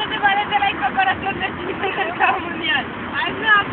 semana de la incorporación de Chile al mercado mundial.